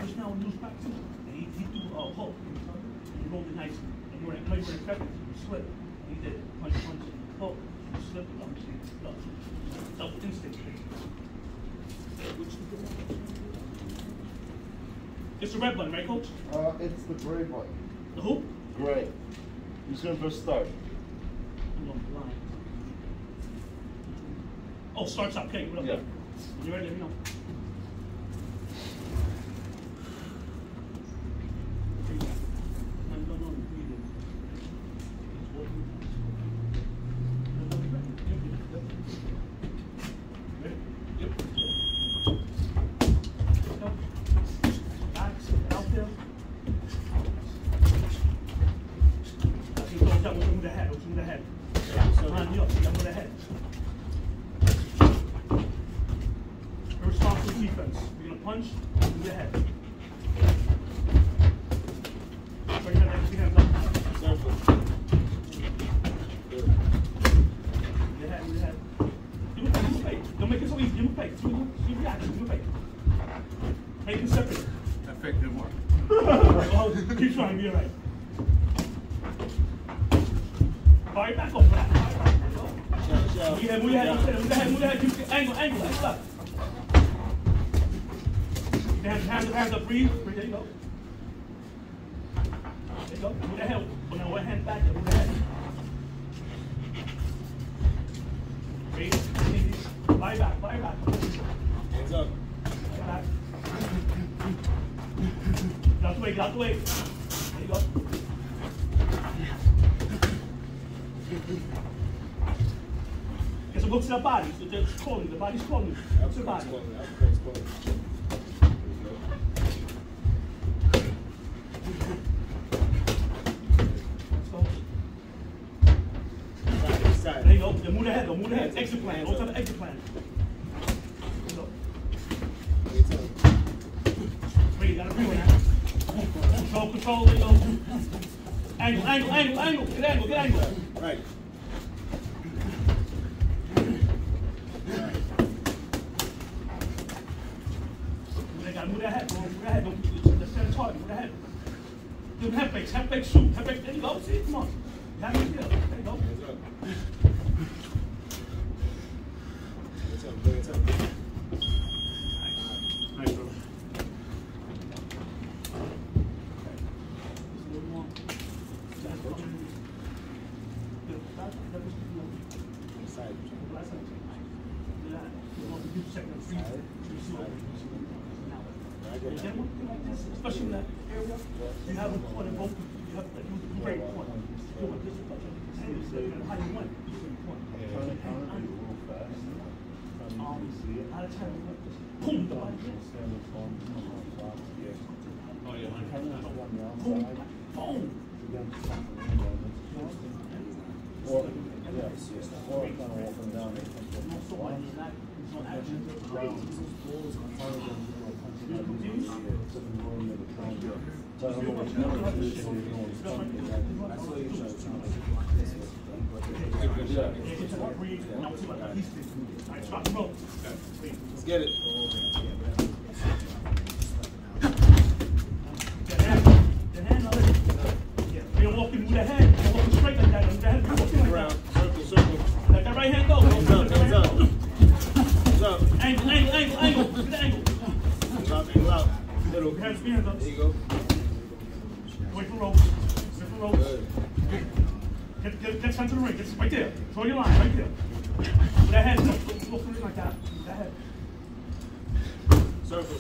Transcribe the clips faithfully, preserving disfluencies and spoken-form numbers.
just now in loose practice, and he, he threw a hook, he rolled it nice, and you were in, you were in effective, you slipped, and he did punch, punch, hook, you slipped, double, double instinct. It's the red one, right, Coach? Uh, it's the gray one. The who? Gray. Who's going to first start? I'm going blind. Oh, starts up. Okay, what up? Yeah. You ready? Let me know. Defense. You're gonna punch, move your head. Bring your hands, your hands up. Circle. Good. Your head, your head. Give him a fake. Don't make it so easy. Give him a fake. See what you action. Give him a fake. Make it separate. That fake didn't work. Oh, keep trying. Be alright. Fire back off that. Fire back. Move your head, move your head, move your head, move your head. Keep angle, angle, angle up. Hands, hands, hands up, breathe. Breathe, there you go. There you go. Move the head. Put that one hand back there. Move the head. Breathe. Easy. Fly back, fly back. Hands up. Fly back. Get out the way, get out the way. There you go. Get some hooks in the body. So just calling. The body's calling you. Hooks in the body. There you go. Then move the head, though. Move the head. Exit plan. Go to the exit plan. There you go. Breathe. You gotta breathe on that. Control, control. There you go. Angle, angle, angle, angle. Get angle, get angle. Right. Move that head. Move that head. Don't the center target. Move that head. Do head fakes. Head fake shoot. Head fake. There you go. See? Come on. You have your feel. There you go. Nice, bro. Especially in that area, you have a point in both. You have like you break point. You want this touch and how you want. Turn it counter a little fast. Um, out of time, boom, the body. Oh yeah. Boom, boom. Or yes, yes. Or kind of walking down. Let's get it. You're walking with the hand. You're walking straight like that. The hand, you're walking like Around. that. Circle, circle. Let that right hand go. Hands up, hands up. Hands up. Angle, angle, angle, angle. Get the angle. Hands up, angle out. Middle. Hands, hands up. There you go. Wait for rope. Wait for rope. Good. Get, get, get time to the ring. Get right there. Draw your line right there. With that head, go, go, go through it like that. With that head. Circle.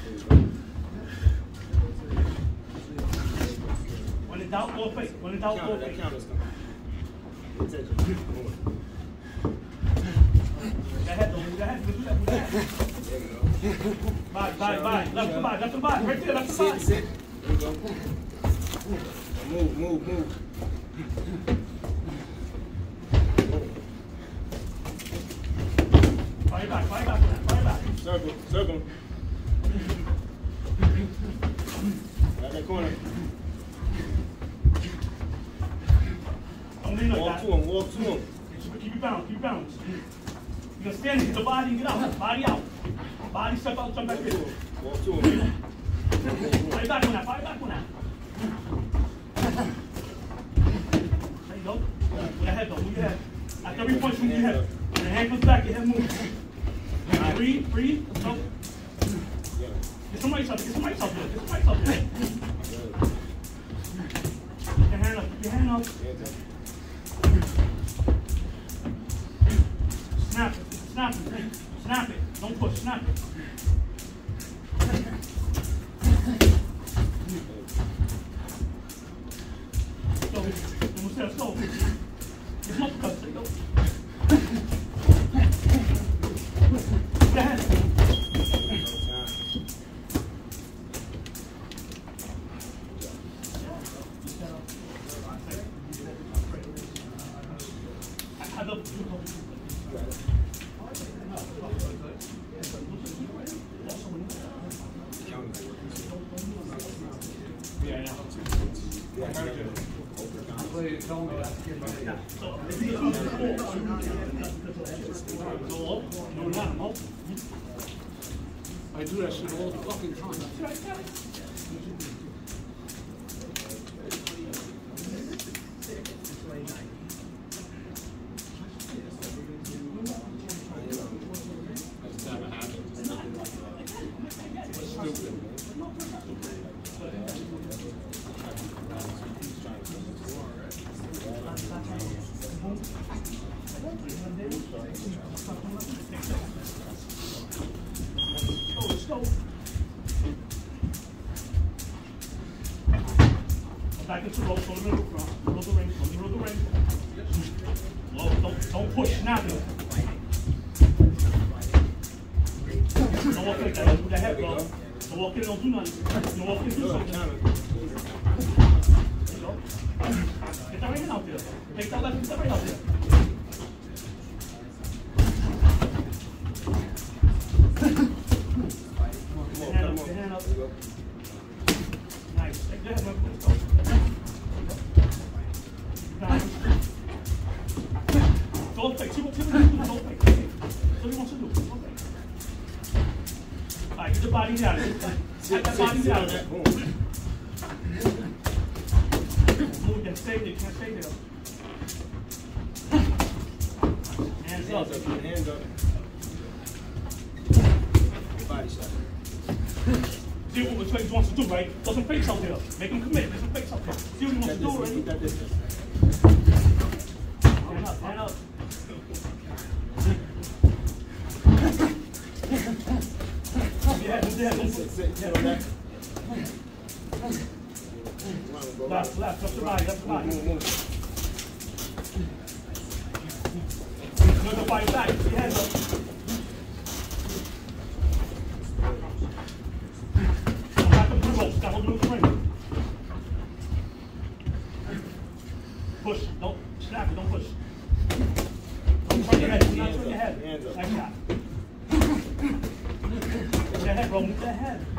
When in doubt, go fake. When in doubt, go That fake. counter's coming. Pay attention. That head, though. Move that head. Do that. Move that head. There you go. Bye, bye, bye. Left to bye. Left to bye. Right there. Left to Sit, bye. sit. There you go. Move, move, move. Fire back. Fire back on that. Fire back. Circle, circle. Right that corner. Don't lean like Walk that. to him, walk to him. Keep your balance. Keep your balance. You're gonna stand, hit the body, and get out. Body out. Body step out, jump back in. Walk to him. back, fall back on that. There you go. With your head though, move your head. After every punch, move your head. When your hand comes back, your head moves. Right, breathe, breathe, let's go. Get some ice up, get some ice up there, get some ice up there. Keep your hand up, keep your hand up. Snap it, snap it, snap it. Don't push, snap it. Go, let's go, let's go. Get muscle cuts, there you go. Go ahead. I love yeah, yeah. Told me that. So, if you go up, no, not up. I do that shit all the fucking time. That's never happened. Stupid. Oh, let's go. Back into the rope, go to the middle, middle of the ring, go to the middle of the ring. Whoa, don't, don't push, snap it. Don't walk in, don't do that head, bro. Don't walk in, don't do nothing. Don't walk in, do something. There you go. Get that right hand out there. Take that left, get that right out there. Nice. Take that left, let's go. Nice. Don't fake. See what you want to do. Don't fake. That's what you want to do. Don't fake. All right, get your body down. Get that body down. Move there. Stay there. You can't stay there. Hands up. Hands up. Body shot. See what Trey wants to do, right? Throw some fakes out there. Make him commit. Make some fakes out there. See what he wants to do, right? That distance. Hand up, hand up. Yeah, move your head, move Sit, sit, sit on that. left, left, left to body, left to body. Move, move. Move the body back, put your hands up. Back up to the ropes, down to the ring. Push, don't snap it, don't push. Don't turn your head, do not turn your head. Hands up. Nice shot. Move your head, bro, move your head.